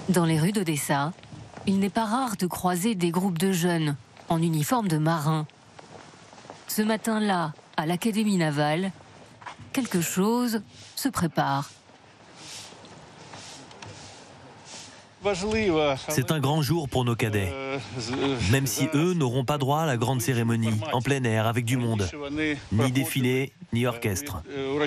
Dans les rues d'Odessa, il n'est pas rare de croiser des groupes de jeunes en uniforme de marins. Ce matin-là, à l'Académie navale, quelque chose se prépare. C'est un grand jour pour nos cadets, même si eux n'auront pas droit à la grande cérémonie, en plein air, avec du monde. Ni défilé, ni orchestre.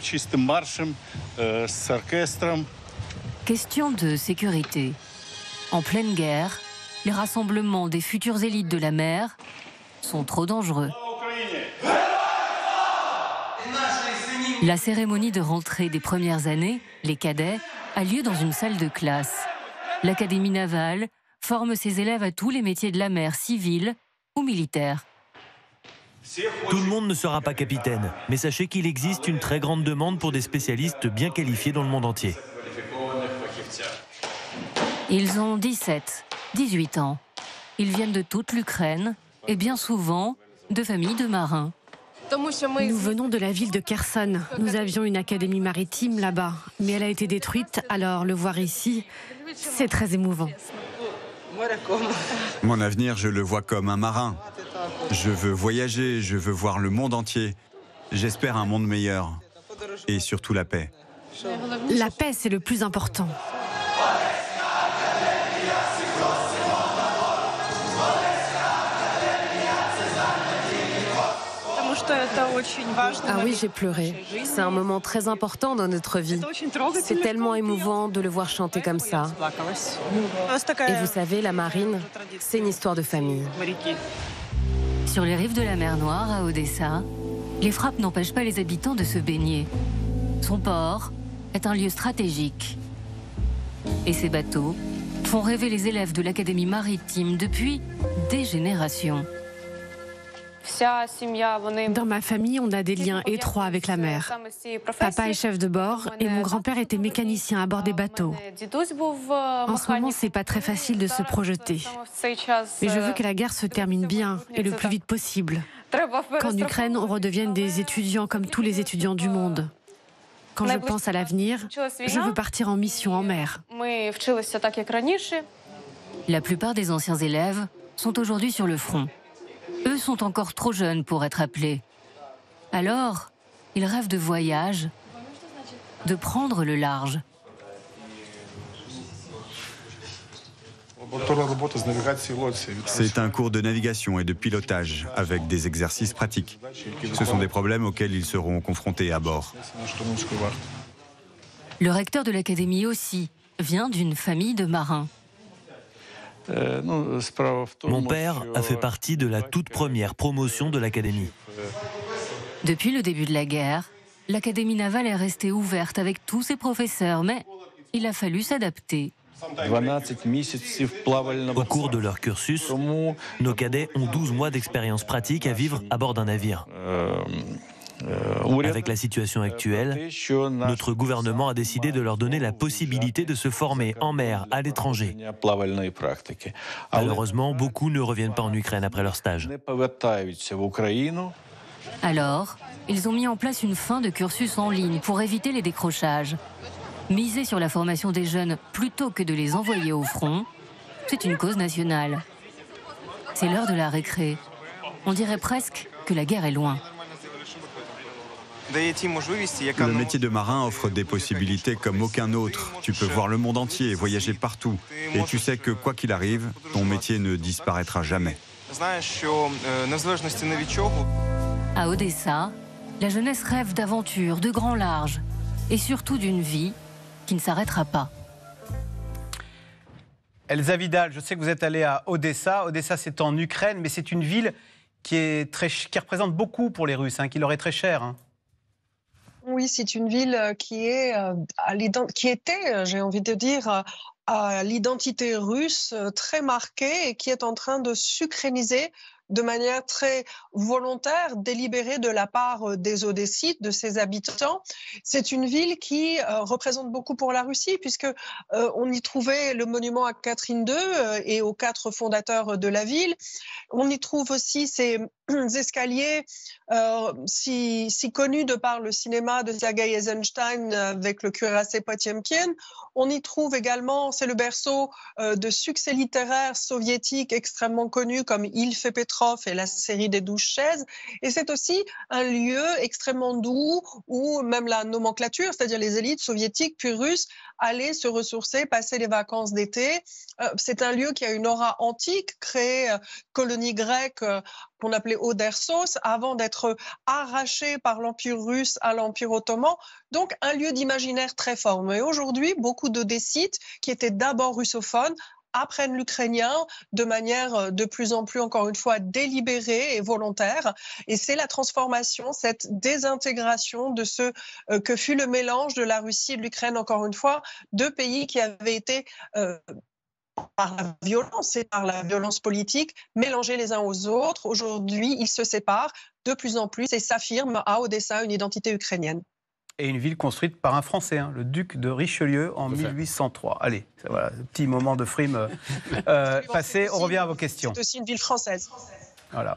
Question de sécurité. En pleine guerre, les rassemblements des futures élites de la mer sont trop dangereux. La cérémonie de rentrée des premières années, les cadets, a lieu dans une salle de classe. L'Académie navale forme ses élèves à tous les métiers de la mer, civile ou militaire. Tout le monde ne sera pas capitaine, mais sachez qu'il existe une très grande demande pour des spécialistes bien qualifiés dans le monde entier. Ils ont 17, 18 ans. Ils viennent de toute l'Ukraine et bien souvent de familles de marins. Nous venons de la ville de Kherson. Nous avions une académie maritime là-bas, mais elle a été détruite, alors le voir ici, c'est très émouvant. Mon avenir, je le vois comme un marin. Je veux voyager, je veux voir le monde entier. J'espère un monde meilleur. Et surtout la paix. La paix, c'est le plus important. Ah oui, j'ai pleuré. C'est un moment très important dans notre vie. C'est tellement émouvant de le voir chanter comme ça. Et vous savez, la marine, c'est une histoire de famille. Sur les rives de la mer Noire, à Odessa, les frappes n'empêchent pas les habitants de se baigner. Son port est un lieu stratégique. Et ces bateaux font rêver les élèves de l'Académie maritime depuis des générations. Dans ma famille, on a des liens étroits avec la mer. Papa est chef de bord et mon grand-père était mécanicien à bord des bateaux. En ce moment, c'est pas très facile de se projeter. Mais je veux que la guerre se termine bien et le plus vite possible. Qu'en Ukraine, on redevienne des étudiants comme tous les étudiants du monde. Quand je pense à l'avenir, je veux partir en mission en mer. La plupart des anciens élèves sont aujourd'hui sur le front. Eux sont encore trop jeunes pour être appelés. Alors, ils rêvent de voyage, de prendre le large. C'est un cours de navigation et de pilotage, avec des exercices pratiques. Ce sont des problèmes auxquels ils seront confrontés à bord. Le recteur de l'académie aussi vient d'une famille de marins. Mon père a fait partie de la toute première promotion de l'académie. Depuis le début de la guerre, l'académie navale est restée ouverte avec tous ses professeurs, mais il a fallu s'adapter. Au cours de leur cursus, nos cadets ont 12 mois d'expérience pratique à vivre à bord d'un navire. Avec la situation actuelle, notre gouvernement a décidé de leur donner la possibilité de se former en mer à l'étranger. Malheureusement, beaucoup ne reviennent pas en Ukraine après leur stage. Alors, ils ont mis en place une fin de cursus en ligne pour éviter les décrochages. Miser sur la formation des jeunes plutôt que de les envoyer au front, c'est une cause nationale. C'est l'heure de la récré. On dirait presque que la guerre est loin. Le métier de marin offre des possibilités comme aucun autre. Tu peux voir le monde entier et voyager partout. Et tu sais que quoi qu'il arrive, ton métier ne disparaîtra jamais. À Odessa, la jeunesse rêve d'aventures, de grands larges et surtout d'une vie qui ne s'arrêtera pas. Elsa Vidal, je sais que vous êtes allée à Odessa. Odessa, c'est en Ukraine, mais c'est une ville qui représente beaucoup pour les Russes, qui leur est très chère. Oui, c'est une ville qui était, j'ai envie de dire, à l'identité russe très marquée et qui est en train de s'ukrainiser de manière très volontaire, délibérée de la part des Odessites, de ses habitants. C'est une ville qui représente beaucoup pour la Russie, puisque on y trouvait le monument à Catherine II et aux 4 fondateurs de la ville. On y trouve aussi ces escaliers si connus de par le cinéma de Sergei Eisenstein avec le cuirassé Potiomkin. On y trouve également, c'est le berceau de succès littéraires soviétiques extrêmement connus comme Il fait Petrov et la série des 12 chaises. Et c'est aussi un lieu extrêmement doux où même la nomenclature, c'est-à-dire les élites soviétiques puis russes, allaient se ressourcer, passer les vacances d'été. C'est un lieu qui a une aura antique, créé colonie grecque qu'on appelait Odersos, avant d'être arraché par l'Empire russe à l'Empire ottoman. Donc un lieu d'imaginaire très fort. Mais aujourd'hui, beaucoup d'Odessites, qui étaient d'abord russophones, apprennent l'ukrainien de manière de plus en plus, encore une fois, délibérée et volontaire. Et c'est la transformation, cette désintégration de ce que fut le mélange de la Russie et de l'Ukraine, encore une fois, 2 pays qui avaient été par la violence et par la violence politique, mélangés les uns aux autres. Aujourd'hui, ils se séparent de plus en plus et s'affirment à Odessa une identité ukrainienne. Et une ville construite par un Français, le duc de Richelieu, en 1803. Allez, voilà, petit moment de frime passé. On revient à vos questions. C'est aussi une ville française. Voilà.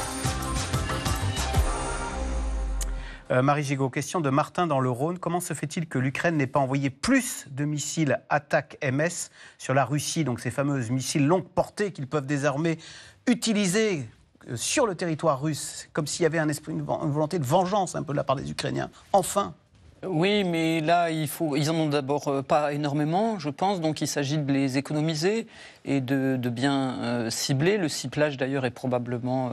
Marie Gigot, question de Martin dans le Rhône. Comment se fait-il que l'Ukraine n'ait pas envoyé plus de missiles Attack-MS sur la Russie, donc ces fameuses missiles longue portée qu'ils peuvent désormais utiliser sur le territoire russe, comme s'il y avait une volonté de vengeance un peu de la part des Ukrainiens. Enfin. Oui, mais là, ils en ont d'abord pas énormément, je pense, donc il s'agit de les économiser et de bien cibler. Le ciblage, d'ailleurs, est probablement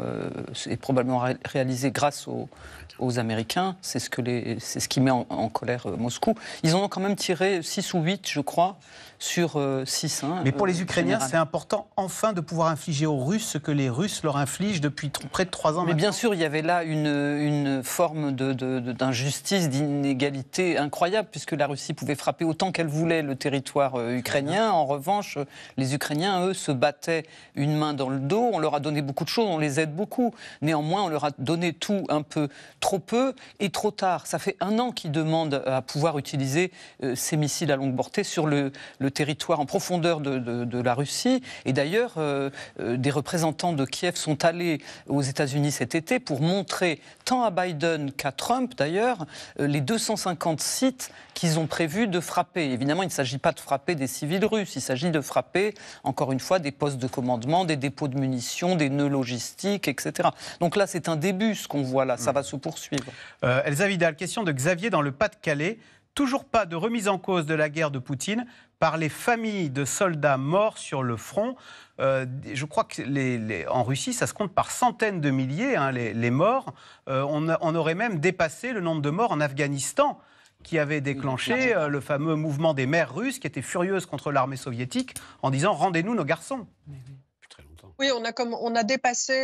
réalisé grâce aux Américains. C'est ce qui met en colère Moscou. Ils en ont quand même tiré 6 ou 8, je crois, sur 6. Mais pour les Ukrainiens, c'est important, enfin, de pouvoir infliger aux Russes ce que les Russes leur infligent depuis près de 3 ans. Mais bien sûr, il y avait là une forme d'injustice, d'inégalité incroyable, puisque la Russie pouvait frapper autant qu'elle voulait le territoire ukrainien. En revanche, les Ukrainiens, eux, se battaient une main dans le dos. On leur a donné beaucoup de choses, on les aide beaucoup. Néanmoins, on leur a donné tout un peu trop peu et trop tard. Ça fait 1 an qu'ils demandent à pouvoir utiliser ces missiles à longue portée sur le territoire en profondeur de la Russie. Et d'ailleurs, des représentants de Kiev sont allés aux États-Unis cet été pour montrer, tant à Biden qu'à Trump d'ailleurs, les 250 sites qu'ils ont prévu de frapper. Évidemment, il ne s'agit pas de frapper des civils russes, il s'agit de frapper, encore une fois, des postes de commandement, des dépôts de munitions, des nœuds logistiques, etc. Donc là, c'est un début, ce qu'on voit là, ça va se poursuivre. Elsa Vidal, question de Xavier dans le Pas-de-Calais. Toujours pas de remise en cause de la guerre de Poutine par les familles de soldats morts sur le front. Je crois que en Russie, ça se compte par centaines de milliers, les morts. On aurait même dépassé le nombre de morts en Afghanistan, qui avait déclenché le fameux mouvement des mères russes, qui étaient furieuses contre l'armée soviétique, en disant « rendez-nous nos garçons ». Oui, on a dépassé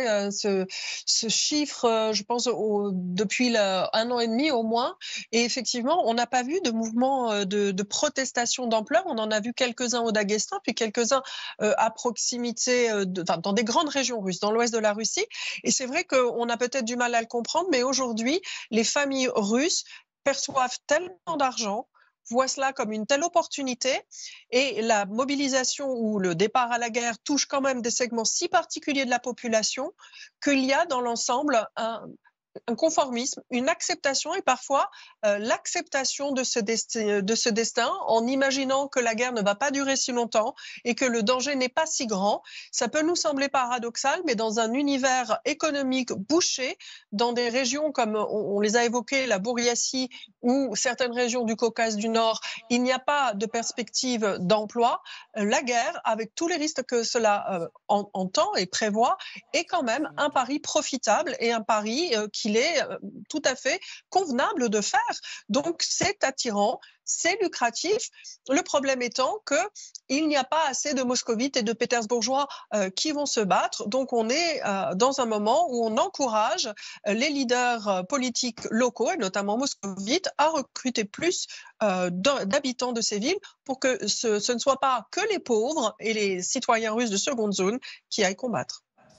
ce chiffre, je pense, depuis 1 an et demi au moins. Et effectivement, on n'a pas vu de mouvement de protestation d'ampleur. On en a vu quelques-uns au Daghestan, puis quelques-uns à proximité, dans des grandes régions russes, dans l'ouest de la Russie. Et c'est vrai qu'on a peut-être du mal à le comprendre, mais aujourd'hui, les familles russes perçoivent tellement d'argent, voient cela comme une telle opportunité, et la mobilisation ou le départ à la guerre touche quand même des segments si particuliers de la population qu'il y a dans l'ensemble un conformisme, une acceptation et parfois l'acceptation de ce destin en imaginant que la guerre ne va pas durer si longtemps et que le danger n'est pas si grand. Ça peut nous sembler paradoxal, mais dans un univers économique bouché, dans des régions comme on les a évoquées, la Bouriatie ou certaines régions du Caucase du Nord, il n'y a pas de perspective d'emploi. La guerre, avec tous les risques que cela entend et prévoit, est quand même un pari profitable et un pari qu'il est tout à fait convenable de faire. Donc c'est attirant, c'est lucratif. Le problème étant qu'il n'y a pas assez de moscovites et de pétersbourgeois qui vont se battre. Donc on est dans un moment où on encourage les leaders politiques locaux, et notamment moscovites, à recruter plus d'habitants de ces villes pour que ce ne soit pas que les pauvres et les citoyens russes de seconde zone qui aillent combattre.